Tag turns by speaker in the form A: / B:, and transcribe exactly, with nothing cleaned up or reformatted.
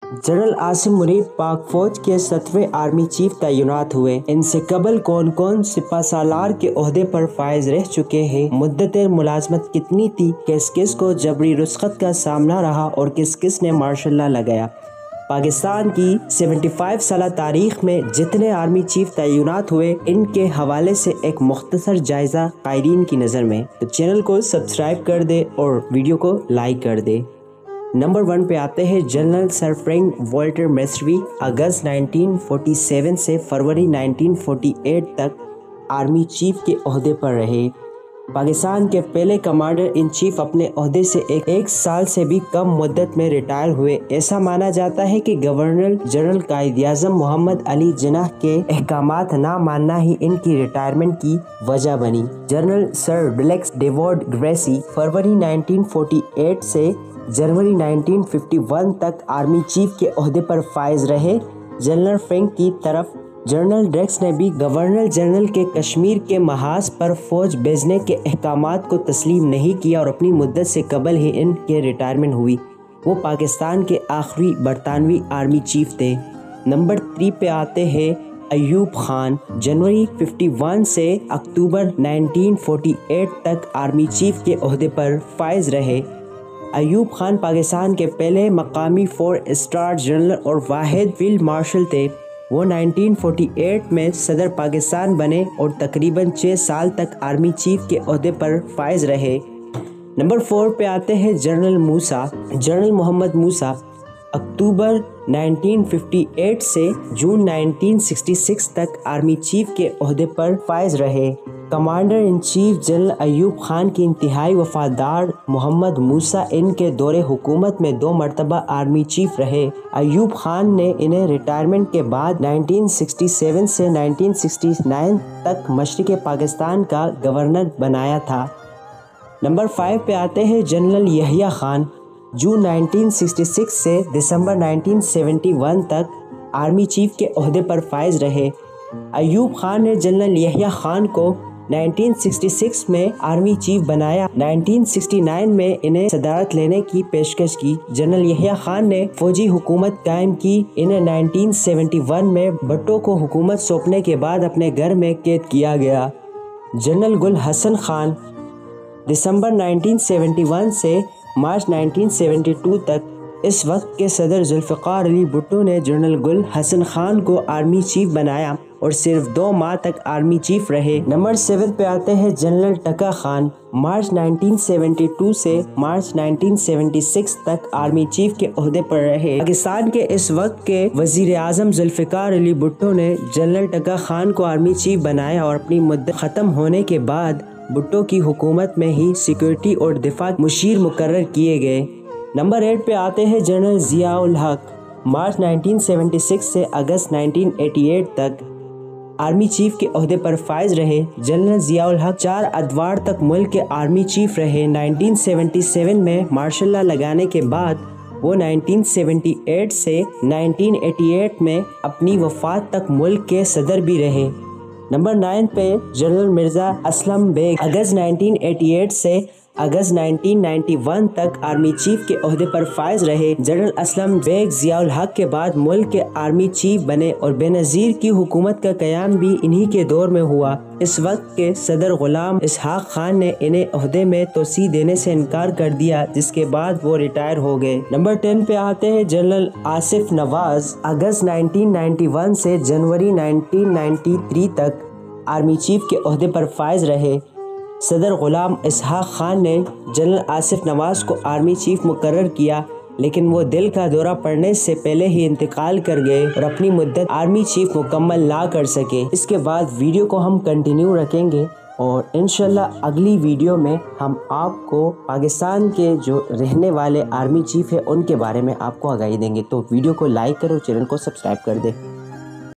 A: General Asim Munir पाक फौज के सत्रहवें आर्मी चीफ तैनात हुए। इनसे कबल कौन कौन सिपा सालार के ओहदे पर फायज रह चुके हैं, मुद्दत मुलाजमत कितनी थी, किस किस को जबरी रुस्खत का सामना रहा और किस किस ने मार्शल लॉ लगाया। पाकिस्तान की पचहत्तर साल तारीख में जितने आर्मी चीफ तैनात हुए, इनके हवाले से एक मुख्तसर जायज़ा कायरीन की नज़र में। तो चैनल को सब्सक्राइब कर दे और वीडियो को लाइक कर दे। नंबर वन पे आते हैं general sir Frank Walter Messervy. अगस्त उन्नीस सौ सैंतालीस से फरवरी उन्नीस सौ अड़तालीस तक आर्मी चीफ के ओहदे पर रहे। पाकिस्तान के पहले कमांडर इन चीफ अपने ओहदे से एक, एक साल से भी कम मुद्दत में रिटायर हुए। ऐसा माना जाता है कि गवर्नर जनरल कायद-ए-आज़म मोहम्मद अली जिन्नाह के अहकामात ना मानना ही इनकी रिटायरमेंट की वजह बनी। जनरल सर रिलैक्स डेवॉर्ड ग्रेसी फरवरी उन्नीस सौ अड़तालीस से जनवरी उन्नीस सौ इक्यावन तक आर्मी चीफ के ओहदे पर फायज रहे। जनरल फ्रैंक की तरफ जनरल ड्रेक्स ने भी गवर्नर जनरल के कश्मीर के महाज पर फौज भेजने के अहकामात को तस्लीम नहीं किया और अपनी मुद्दत से कबल ही इनके रिटायरमेंट हुई। वो पाकिस्तान के आखिरी बरतानवी आर्मी चीफ थे। नंबर थ्री पे आते हैं अयूब खान। जनवरी इक्यावन से अक्टूबर उन्नीस सौ अड़तालीस तक आर्मी चीफ के ओहदे पर फायज रहे। अयूब खान पाकिस्तान के पहले मकामी फोर स्टार जनरल और वाहिद फील्ड मार्शल थे। वो उन्नीस सौ अड़तालीस में सदर पाकिस्तान बने और तकरीबन छः साल तक आर्मी चीफ के ओहदे पर फायज रहे। नंबर फोर पे आते हैं जनरल मूसा। जनरल मोहम्मद मूसा अक्टूबर उन्नीस सौ अट्ठावन से जून उन्नीस सौ छियासठ तक आर्मी चीफ के ओहदे पर फायज रहे। Commander in chief general Ayub Khan की इंतहाई वफादार मोहम्मद मूसा इनके दौरे हुकूमत में दो मरतबा आर्मी चीफ रहे। अयूब खान ने इन्हें रिटायरमेंट के बाद उन्नीस सौ सड़सठ से उन्नीस सौ उनहत्तर तक मशरिक़ पाकिस्तान का गवर्नर बनाया था। नंबर फाइव पे आते हैं जनरल यहिया खान। जून उन्नीस सौ छियासठ से दिसंबर उन्नीस सौ इकहत्तर तक आर्मी चीफ के ओहदे पर फायज रहे। अयूब खान ने जनरल यहिया खान को उन्नीस सौ छियासठ में आर्मी चीफ बनाया। उन्नीस सौ उनहत्तर में इन्हें सदारत लेने की पेशकश की। जनरल यहिया खान ने फौजी हुकूमत कायम की। इन्हें उन्नीस सौ इकहत्तर में भुट्टो को हुकूमत सौंपने के बाद अपने घर में कैद किया गया। जनरल गुल हसन खान दिसंबर उन्नीस सौ इकहत्तर से मार्च उन्नीस सौ बहत्तर तक इस वक्त के सदर जुल्फ़िकार अली भुट्टो ने जनरल गुल हसन खान को आर्मी चीफ बनाया और सिर्फ दो माह तक आर्मी चीफ रहे। नंबर सेवन पे आते हैं जनरल टका खान। मार्च उन्नीस सौ बहत्तर से मार्च उन्नीस सौ छिहत्तर तक आर्मी चीफ के ओहदे पर रहे। पाकिस्तान के इस वक्त के वजीर आजम जुल्फ़िकार अली भुट्टो ने जनरल टका खान को आर्मी चीफ बनाया और अपनी मुद्दत ख़त्म होने के बाद भुट्टो की हुकूमत में ही सिक्योरिटी और दिफा मुशीर मुकर्रर किए गए। नंबर एट पे आते हैं जनरल ज़िया-उल हक। मार्च उन्नीस सौ छिहत्तर से अगस्त उन्नीस सौ अट्ठासी तक आर्मी चीफ के ओहदे पर फायज रहे। जनरल ज़िया-उल हक चार अदवार तक मुल्क के आर्मी चीफ रहे। उन्नीस सौ सतहत्तर में मार्शल लॉ लगाने के बाद वो उन्नीस सौ अठहत्तर से उन्नीस सौ अट्ठासी में अपनी वफात तक मुल्क के सदर भी रहे। नंबर नाइन पे जनरल मिर्ज़ा असलम बेग। अगस्त उन्नीस सौ अट्ठासी से अगस्त उन्नीस सौ इक्यानवे तक आर्मी चीफ के ओहदे पर फायज रहे। जनरल असलम बेग ज़िया-उल हक के बाद मुल्क के आर्मी चीफ बने और बेनज़ीर की हुकूमत का क़याम भी इन्हीं के दौर में हुआ। इस वक्त के सदर गुलाम इसहाक खान ने इन्हें ओहदे में तोसी देने से इनकार कर दिया, जिसके बाद वो रिटायर हो गए। नंबर टेन पे आते हैं जनरल आसिफ नवाज। अगस्त उन्नीस सौ इक्यानवे से जनवरी उन्नीस सौ तिरानवे तक आर्मी चीफ के ओहदे पर फायज रहे। सदर गुलाम इसहाक खान ने जनरल आसिफ नवाज को आर्मी चीफ मुकर्रर किया, लेकिन वो दिल का दौरा पड़ने से पहले ही इंतकाल कर गए और अपनी मुद्दत आर्मी चीफ मुकम्मल ना कर सके। इसके बाद वीडियो को हम कंटिन्यू रखेंगे और इंशाल्लाह अगली वीडियो में हम आपको पाकिस्तान के जो रहने वाले आर्मी चीफ है उनके बारे में आपको आगाही देंगे। तो वीडियो को लाइक करो, चैनल को सब्सक्राइब कर दे।